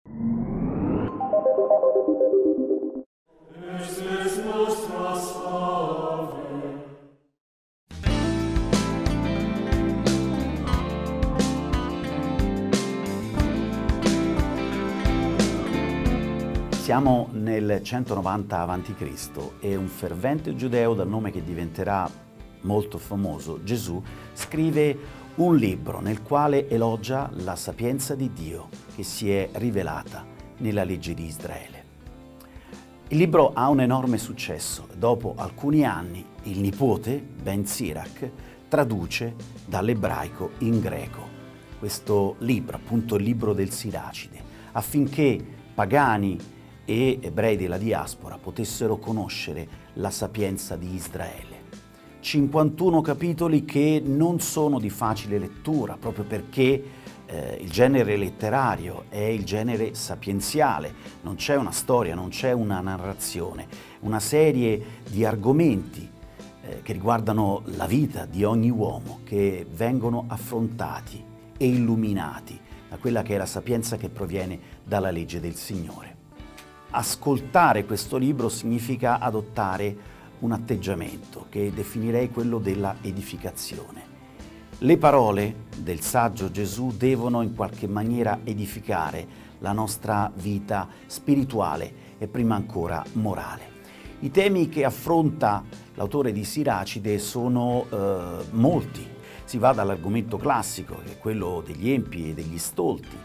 Siamo nel 190 a.C. e un fervente giudeo dal nome che diventerà molto famoso, Gesù, scrive un libro nel quale elogia la sapienza di Dio che si è rivelata nella legge di Israele. Il libro ha un enorme successo. Dopo alcuni anni il nipote, Ben Sirach, traduce dall'ebraico in greco questo libro, appunto il libro del Siracide, affinché pagani e ebrei della diaspora potessero conoscere la sapienza di Israele. 51 capitoli che non sono di facile lettura, proprio perché il genere letterario è il genere sapienziale, non c'è una storia, non c'è una narrazione, una serie di argomenti che riguardano la vita di ogni uomo che vengono affrontati e illuminati da quella che è la sapienza che proviene dalla legge del Signore. Ascoltare questo libro significa adottare un atteggiamento che definirei quello della edificazione. Le parole del saggio Gesù devono in qualche maniera edificare la nostra vita spirituale e prima ancora morale. I temi che affronta l'autore di Siracide sono molti. Si va dall'argomento classico, che è quello degli empi e degli stolti,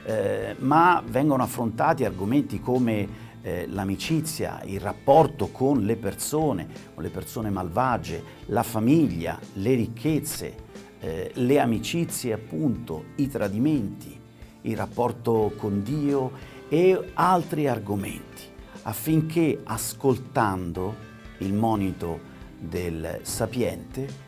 ma vengono affrontati argomenti come l'amicizia, il rapporto con le persone malvagie, la famiglia, le ricchezze, le amicizie appunto, i tradimenti, il rapporto con Dio e altri argomenti, affinché ascoltando il monito del sapiente,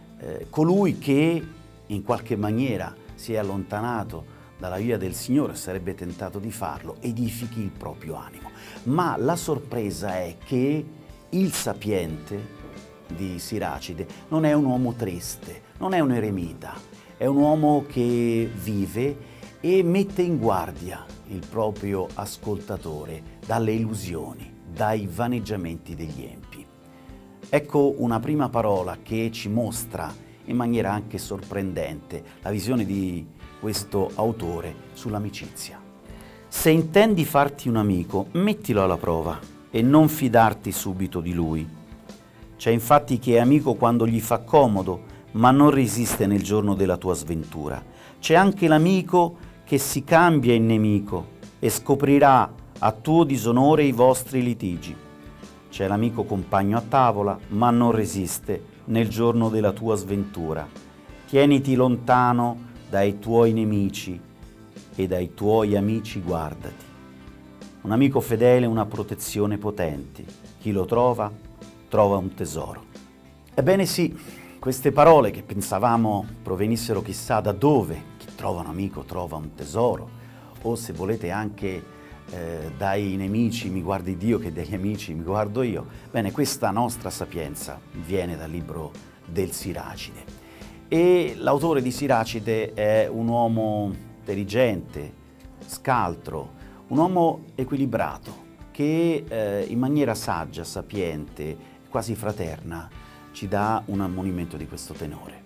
colui che in qualche maniera si è allontanato dalla via del Signore, sarebbe tentato di farlo, edifichi il proprio animo. Ma la sorpresa è che il sapiente di Siracide non è un uomo triste, non è un eremita, è un uomo che vive e mette in guardia il proprio ascoltatore dalle illusioni, dai vaneggiamenti degli empi. Ecco una prima parola che ci mostra in maniera anche sorprendente la visione di questo autore sull'amicizia. Se intendi farti un amico, mettilo alla prova e non fidarti subito di lui. C'è infatti chi è amico quando gli fa comodo, ma non resiste nel giorno della tua sventura. C'è anche l'amico che si cambia in nemico e scoprirà a tuo disonore i vostri litigi. C'è l'amico compagno a tavola, ma non resiste nel giorno della tua sventura. Tieniti lontano dai tuoi nemici e dai tuoi amici guardati. Un amico fedele è una protezione potente. Chi lo trova, trova un tesoro. Ebbene sì, queste parole che pensavamo provenissero chissà da dove, chi trova un amico trova un tesoro, o se volete anche dai nemici mi guardi Dio che dagli amici mi guardo io. Bene, questa nostra sapienza viene dal libro del Siracide. E l'autore di Siracide è un uomo intelligente, scaltro, un uomo equilibrato che in maniera saggia, sapiente, quasi fraterna ci dà un ammonimento di questo tenore.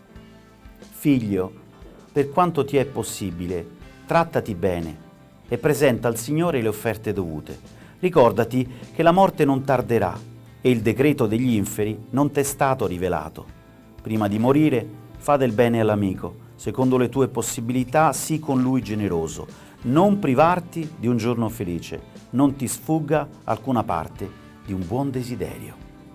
Figlio, per quanto ti è possibile, trattati bene e presenta al Signore le offerte dovute. Ricordati che la morte non tarderà e il decreto degli inferi non t'è stato rivelato. Prima di morire, fa del bene all'amico, secondo le tue possibilità, sii con lui generoso. Non privarti di un giorno felice, non ti sfugga alcuna parte di un buon desiderio.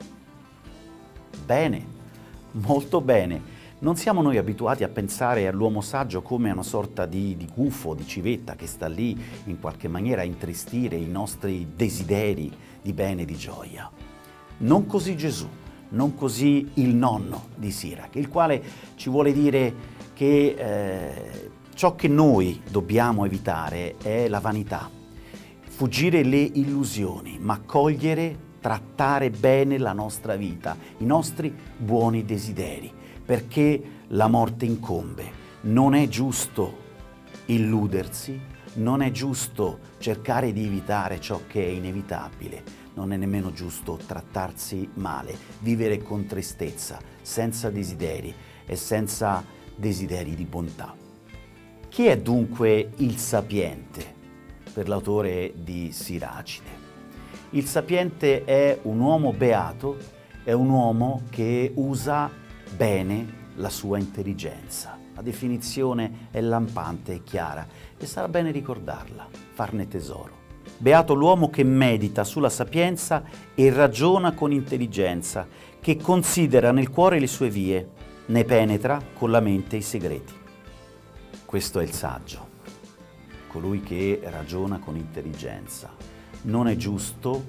Bene, molto bene. Non siamo noi abituati a pensare all'uomo saggio come a una sorta di gufo, di civetta che sta lì in qualche maniera a intristire i nostri desideri di bene e di gioia. Non così Gesù, non così il nonno di Sirach, il quale ci vuole dire che ciò che noi dobbiamo evitare è la vanità, fuggire le illusioni, ma cogliere, trattare bene la nostra vita, i nostri buoni desideri, perché la morte incombe. Non è giusto illudersi, non è giusto cercare di evitare ciò che è inevitabile, non è nemmeno giusto trattarsi male, vivere con tristezza, senza desideri e senza desideri di bontà. Chi è dunque il sapiente per l'autore di Siracide? Il sapiente è un uomo beato, è un uomo che usa bene la sua intelligenza. La definizione è lampante e chiara e sarà bene ricordarla, farne tesoro. Beato l'uomo che medita sulla sapienza e ragiona con intelligenza, che considera nel cuore le sue vie, ne penetra con la mente i segreti. Questo è il saggio, colui che ragiona con intelligenza. Non è giusto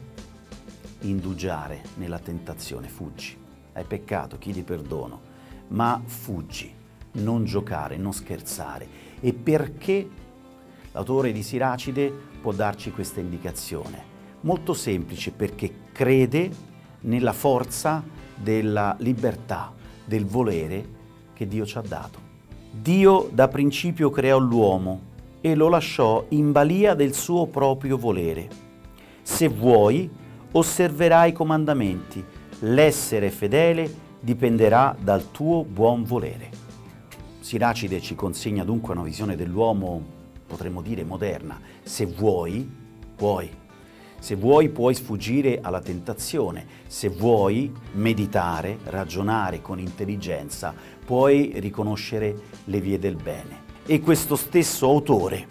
indugiare nella tentazione, fuggi. Hai peccato, chiedi perdono, ma fuggi, non giocare, non scherzare. E perché l'autore di Siracide può darci questa indicazione? Molto semplice, perché crede nella forza della libertà, del volere che Dio ci ha dato. Dio da principio creò l'uomo e lo lasciò in balia del suo proprio volere. Se vuoi, osserverai i comandamenti, l'essere fedele dipenderà dal tuo buon volere. Siracide ci consegna dunque una visione dell'uomo, potremmo dire, moderna. Se vuoi, puoi. Se vuoi, puoi sfuggire alla tentazione. Se vuoi meditare, ragionare con intelligenza, puoi riconoscere le vie del bene. E questo stesso autore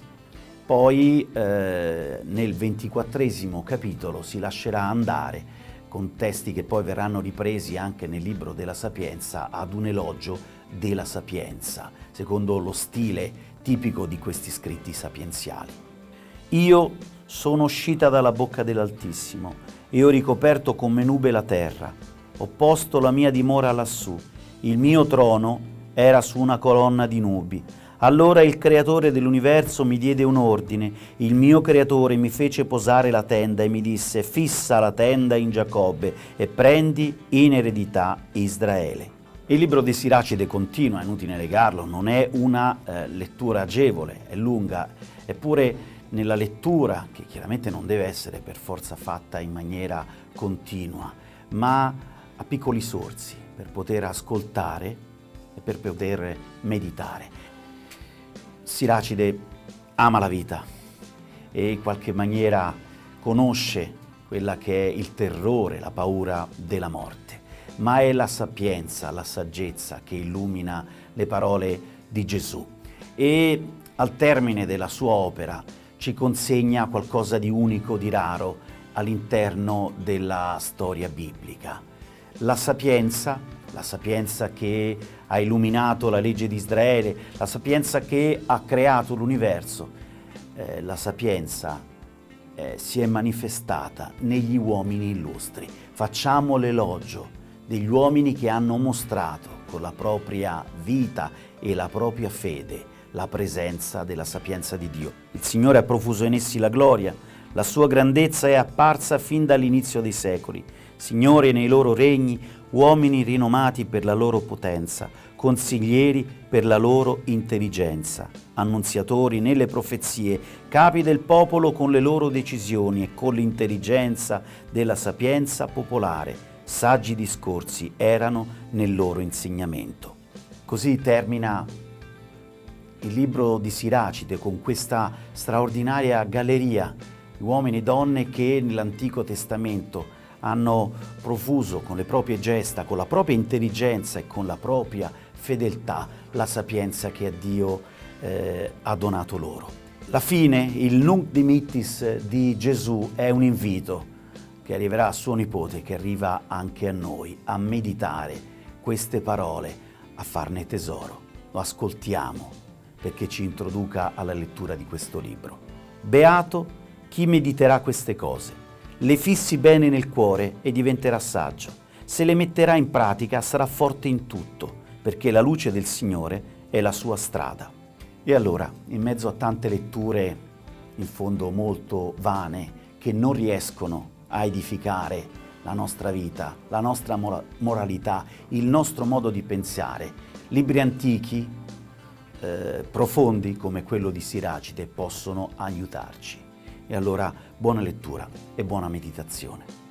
poi nel 24° capitolo si lascerà andare, con testi che poi verranno ripresi anche nel libro della Sapienza, ad un elogio della sapienza, secondo lo stile tipico di questi scritti sapienziali. Io sono uscita dalla bocca dell'Altissimo e ho ricoperto come nube la terra. Ho posto la mia dimora lassù. Il mio trono era su una colonna di nubi. Allora il creatore dell'universo mi diede un ordine, il mio creatore mi fece posare la tenda e mi disse: fissa la tenda in Giacobbe e prendi in eredità Israele. Il libro di Siracide continua, è inutile negarlo, non è una lettura agevole, è lunga, eppure nella lettura, che chiaramente non deve essere per forza fatta in maniera continua, ma a piccoli sorsi, per poter ascoltare e per poter meditare. Siracide ama la vita e in qualche maniera conosce quella che è il terrore, la paura della morte, ma è la sapienza, la saggezza che illumina le parole di Gesù e al termine della sua opera ci consegna qualcosa di unico, di raro all'interno della storia biblica. La sapienza che ha illuminato la legge di Israele, la sapienza che ha creato l'universo, la sapienza si è manifestata negli uomini illustri. Facciamo l'elogio degli uomini che hanno mostrato con la propria vita e la propria fede la presenza della sapienza di Dio. Il Signore ha profuso in essi la gloria, la sua grandezza è apparsa fin dall'inizio dei secoli. Signori nei loro regni, uomini rinomati per la loro potenza, consiglieri per la loro intelligenza, annunziatori nelle profezie, capi del popolo con le loro decisioni e con l'intelligenza della sapienza popolare, saggi discorsi erano nel loro insegnamento. Così termina il libro di Siracide con questa straordinaria galleria di uomini e donne che nell'Antico Testamento hanno profuso con le proprie gesta, con la propria intelligenza e con la propria fedeltà la sapienza che Dio ha donato loro. La fine, il Nunc Dimittis di Gesù, è un invito che arriverà a suo nipote, che arriva anche a noi, a meditare queste parole, a farne tesoro. Lo ascoltiamo perché ci introduca alla lettura di questo libro. Beato chi mediterà queste cose. Le fissi bene nel cuore e diventerà saggio. Se le metterà in pratica sarà forte in tutto, perché la luce del Signore è la sua strada. E allora, in mezzo a tante letture, in fondo molto vane, che non riescono a edificare la nostra vita, la nostra moralità, il nostro modo di pensare, libri antichi profondi come quello di Siracide possono aiutarci. E allora buona lettura e buona meditazione.